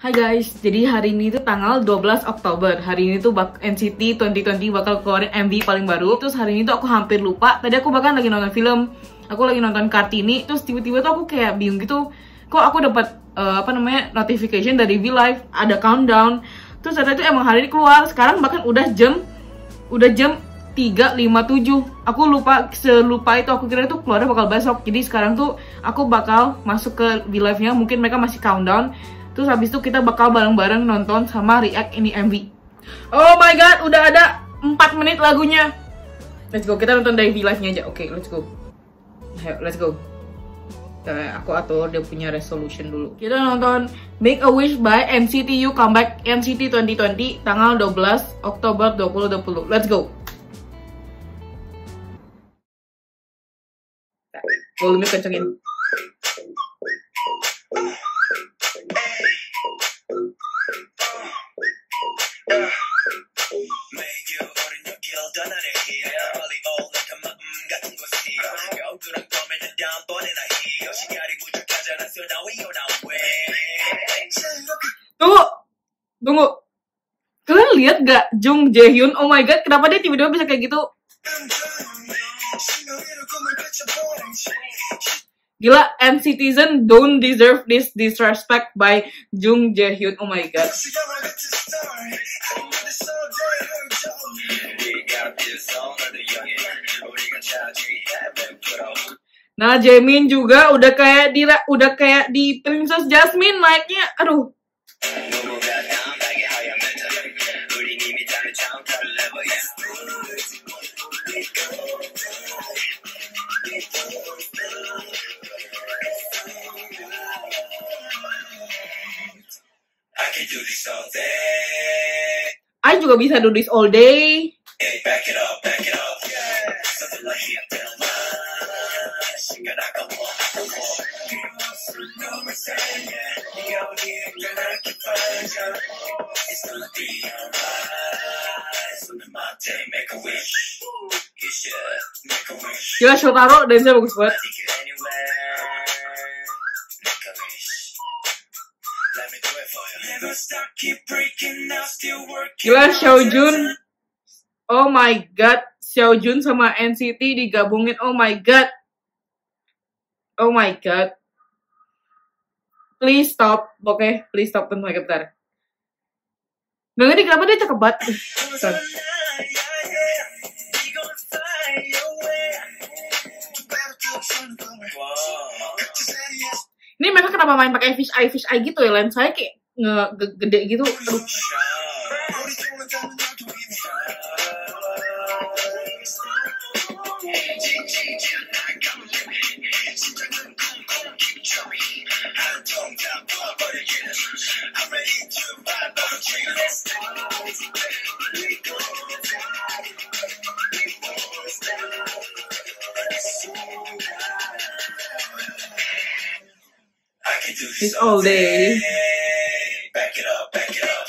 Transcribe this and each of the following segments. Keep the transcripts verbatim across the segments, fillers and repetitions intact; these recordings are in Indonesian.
Hai guys, jadi hari ini tuh tanggal dua belas Oktober. Hari ini tuh bak N C T dua ribu dua puluh bakal keluarin M V paling baru. Terus hari ini tuh aku hampir lupa. Tadi aku bahkan lagi nonton film. Aku lagi nonton Kartini. Terus tiba-tiba tuh aku kayak bingung gitu. Kok aku dapat uh, apa namanya notification dari V Live ada countdown. Terus ternyata itu emang hari ini keluar. Sekarang bahkan udah jam udah jam tiga lima puluh tujuh. Aku lupa, selupa itu aku kira itu keluarnya bakal besok. Jadi sekarang tuh aku bakal masuk ke V Live-nya. Mungkin mereka masih countdown. Terus habis itu kita bakal bareng-bareng nonton sama react ini M V. Oh my god, udah ada empat menit lagunya. Let's go, kita nonton dari V Live-nya aja. Oke, okay, let's go. Ayo, let's go. Nah, aku atur dia punya resolution dulu. Kita nonton Make a Wish by N C T U Comeback N C T dua ribu dua puluh tanggal dua belas Oktober dua ribu dua puluh. Let's go. Volume kencengin. Tunggu, tunggu. Kalian lihat gak Jung Jaehyun? Oh my god, kenapa dia tiba-tiba bisa kayak gitu? Gila, and citizen don't deserve this disrespect by Jung Jaehyun. Oh my god. Nah, Jaemin juga udah kayak di udah kayak di Princess Jasmine naiknya. Aduh. I juga bisa do this all day. Gila, Shotaro dance-nya bagus banget. Gila, Xiaojun. Oh my god, Xiaojun sama N C T digabungin. Oh my god. Oh my god. Please stop. Oke, okay, please stop. Tunggu bentar. Gak ngerti kenapa dia cakep banget. Ini mereka kenapa main pakai fish eye fish eye gitu ya? Lensanya kayak ngegede gitu. Aduh. This all day. Back it up, back it up.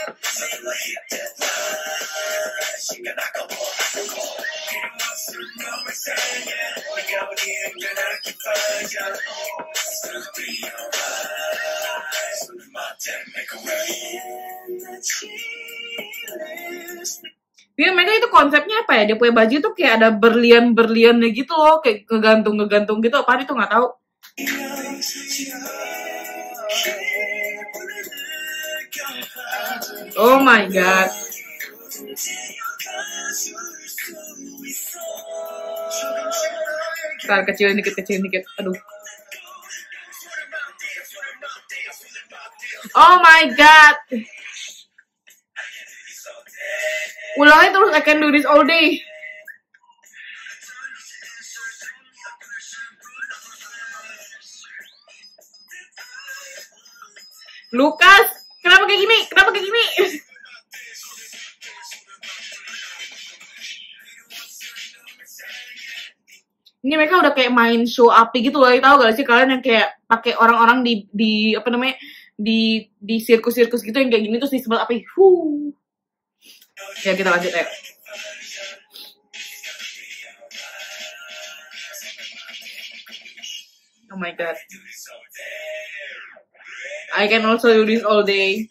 Dia mereka itu konsepnya apa ya? Dia punya baju tuh kayak ada berlian-berliannya gitu loh, kayak ngegantung-ngegantung gitu. Apa itu nggak tahu. Oh my god. Ntar kecilin dikit, kecilin dikit. Aduh. Oh my god. Ulangnya terus, I can do this all day. Lukas, kenapa kayak gini? Kenapa kayak gini? Ini mereka udah kayak main show api gitu loh. Tahu gak sih kalian yang kayak pakai orang-orang di di apa namanya? di di sirkus-sirkus gitu yang kayak gini terus disebar api. Huh. Ya kita lanjut ya. Oh my god. I can also do this all day.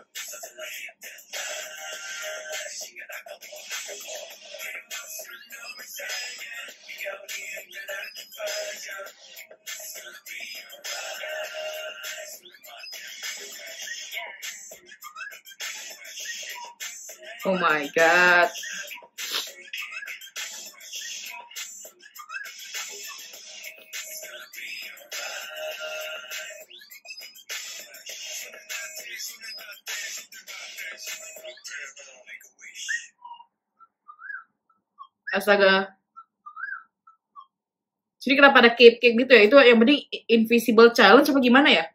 Oh my god. Astaga. Jadi kenapa ada cake-cake gitu ya? Itu yang penting invisible challenge apa gimana ya?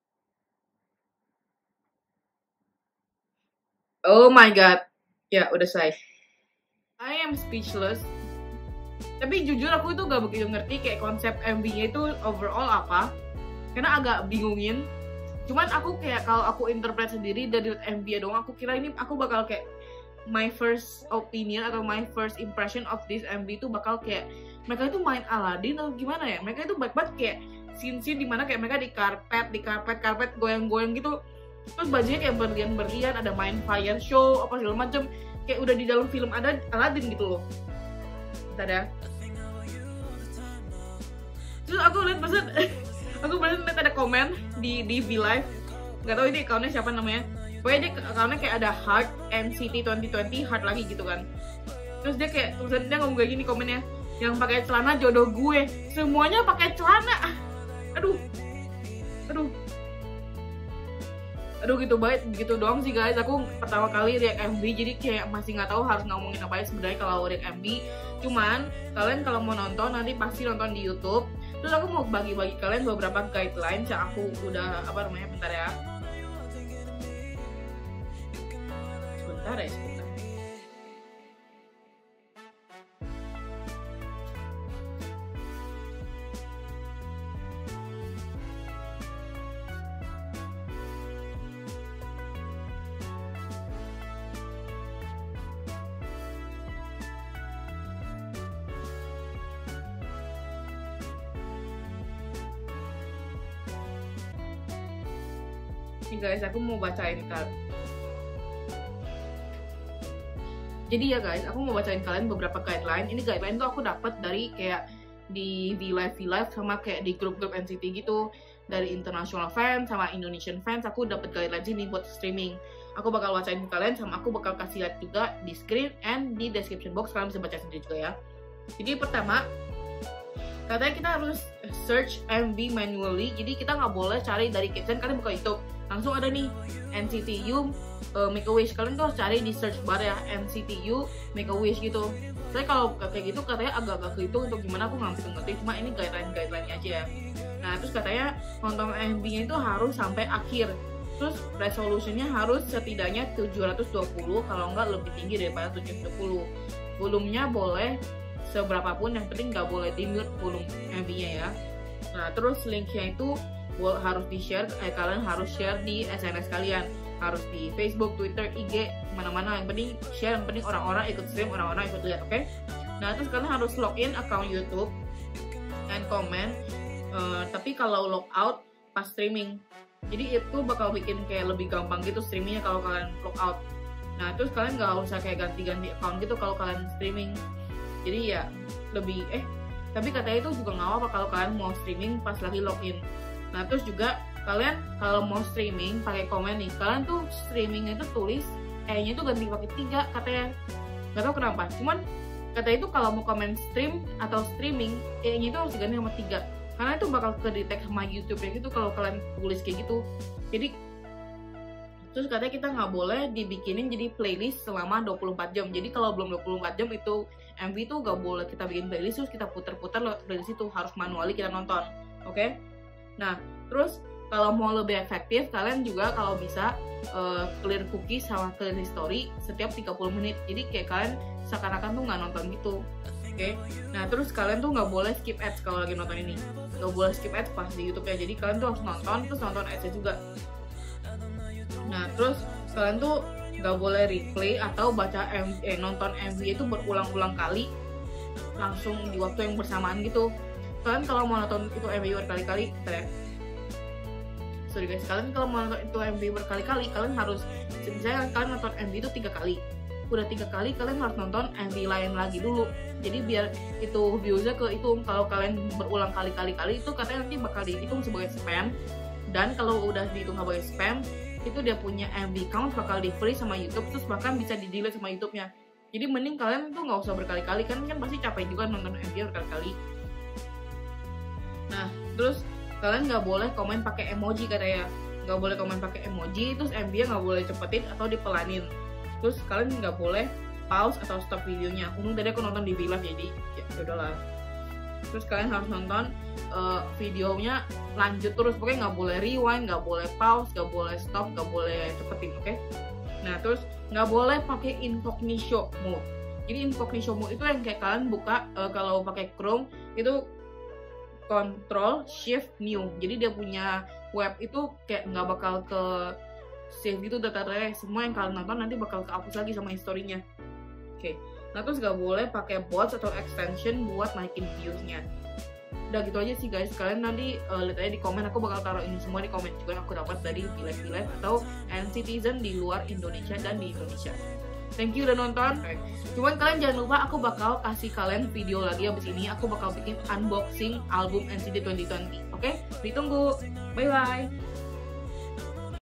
Oh my god. Ya, udah selesai. I am speechless. Tapi jujur aku itu gak begitu ngerti kayak konsep M V-nya itu overall apa. Karena agak bingungin. Cuman aku kayak kalau aku interpret sendiri dari M V-nya doang, aku kira ini aku bakal kayak my first opinion atau my first impression of this M V itu bakal kayak mereka itu main Aladdin atau gimana ya? Mereka itu baik banget kayak scene-scene dimana kayak mereka di karpet, di karpet-karpet goyang-goyang gitu. Terus bajunya kayak berlian-berlian, ada main fire show, apa segala macem. Kayak udah di dalam film ada Aladdin gitu loh. Bentar ya. Terus aku lihat pesan, aku pesan lihat ada komen di di V Live. Gak tau ini accountnya siapa namanya. Pokoknya dia accountnya kayak ada Heart N C T dua ribu dua puluh Heart lagi gitu kan. Terus dia kayak tulisan dia ngomong kayak gini komennya, yang pakai celana jodoh gue, semuanya pakai celana. Aduh, aduh. Aduh gitu baik, gitu doang sih guys. Aku pertama kali react M V, jadi kayak masih nggak tahu harus ngomongin apa ya sebenarnya kalau react M V. Cuman kalian kalau mau nonton nanti pasti nonton di YouTube. Terus aku mau bagi-bagi kalian beberapa guidelines yang aku udah apa namanya, bentar ya. Sebentar ya, sebentar. Nih guys, aku mau bacain kalian. Jadi ya guys, aku mau bacain kalian beberapa guideline. Ini guideline tuh aku dapat dari kayak di V Live V Live sama kayak di grup-grup N C T gitu, dari international fans sama Indonesian fans. Aku dapat guideline ini buat streaming. Aku bakal bacain ke kalian sama aku bakal kasih lihat juga di screen and di description box, kalian bisa baca sendiri juga ya. Jadi pertama, katanya kita harus search M V manually. Jadi kita nggak boleh cari dari caption. Kalian buka YouTube, langsung ada nih N C T U uh, Make a Wish. Kalian tuh harus cari di search bar ya, N C T U Make a Wish gitu. Saya kalau kayak gitu katanya agak-agak kehitung untuk gimana aku nggak bisa ngerti. Cuma ini guideline-guideline aja ya. Nah terus katanya nonton M V-nya itu harus sampai akhir. Terus resolusinya harus setidaknya tujuh ratus dua puluh, kalau nggak lebih tinggi daripada tujuh ratus dua puluh. Volumenya boleh seberapapun, yang penting nggak boleh di mute volume M V-nya ya. Nah terus linknya itu harus di share, eh, kalian harus share di S N S kalian, harus di Facebook, Twitter, I G, mana-mana. Yang penting share, yang penting orang-orang ikut stream, orang-orang ikut lihat, oke? Okay? Nah terus kalian harus login account YouTube and comment. Uh, tapi kalau log out pas streaming, jadi itu bakal bikin kayak lebih gampang gitu streamingnya kalau kalian log out. Nah terus kalian nggak usah kayak ganti-ganti account gitu kalau kalian streaming. Jadi ya lebih eh tapi katanya itu juga nggak apa-apa kalau kalian mau streaming pas lagi login. Nah terus juga kalian kalau mau streaming pakai komen nih, kalian tuh streamingnya itu tulis E-nya itu ganti pakai tiga katanya. Gak tau kenapa, cuman katanya itu kalau mau komen stream atau streaming E-nya itu harus diganti sama tiga, karena itu bakal ke-detect sama YouTube ya gitu kalau kalian tulis kayak gitu. Jadi terus katanya kita nggak boleh dibikinin jadi playlist selama dua puluh empat jam. Jadi kalau belum dua puluh empat jam itu M V itu nggak boleh kita bikin playlist terus kita puter-puter lewat playlist itu, harus manually kita nonton, oke? Okay? Nah, terus kalau mau lebih efektif, kalian juga kalau bisa uh, clear cookie sama clear history setiap tiga puluh menit. Jadi kayak kalian seakan-akan tuh nggak nonton gitu, oke? Okay? Nah, terus kalian tuh nggak boleh skip ads kalau lagi nonton ini. Nggak boleh skip ads pas di YouTube ya. Jadi kalian tuh harus nonton, terus nonton ads-nya juga. Nah, terus kalian tuh nggak boleh replay atau baca M V, eh, nonton M V itu berulang-ulang kali langsung di waktu yang bersamaan gitu. Kalian kalau mau nonton itu M V berkali-kali, sorry guys, kalian kalau mau nonton itu M V berkali-kali, kalian harus, misalnya kalian nonton M V itu tiga kali, udah tiga kali kalian harus nonton M V lain lagi dulu. Jadi biar itu viewsnya kehitung. Kalau kalian berulang kali-kali-kali itu katanya nanti bakal dihitung sebagai spam. Dan kalau udah dihitung sebagai spam, itu dia punya M V count bakal di freeze sama YouTube, terus bahkan bisa di delete sama YouTube-nya. Jadi mending kalian tuh nggak usah berkali-kali, kan kan pasti capek juga nonton M V berkali-kali. Nah, terus kalian nggak boleh komen pakai emoji katanya, nggak boleh komen pakai emoji, terus M V-nya nggak boleh cepetin atau dipelanin. Terus kalian nggak boleh pause atau stop videonya. Untung tadi aku nonton di V-Live jadi ya udahlah. Terus kalian harus nonton uh, videonya lanjut terus, pokoknya nggak boleh rewind, nggak boleh pause, nggak boleh stop, nggak boleh cepetin, oke? Okay? Nah, terus nggak boleh pakai incognito mode. Jadi incognito mode itu yang kayak kalian buka uh, kalau pakai Chrome itu Control Shift New. Jadi dia punya web itu kayak nggak bakal ke save itu data-datanya. Semua yang kalian nonton nanti bakal kehapus lagi sama historinya. Oke. Okay. Nah, terus nggak boleh pakai bots atau extension buat naikin views-nya. Udah gitu aja sih guys. Kalian nanti uh, lihat aja di komen, aku bakal taruh ini semua di komen juga yang aku dapat dari V-Live atau N-Citizen di luar Indonesia dan di Indonesia. Thank you udah nonton. Okay. Cuman kalian jangan lupa, aku bakal kasih kalian video lagi abis ini. Aku bakal bikin unboxing album N C T dua ribu dua puluh. Oke? Okay? Ditunggu. Bye bye.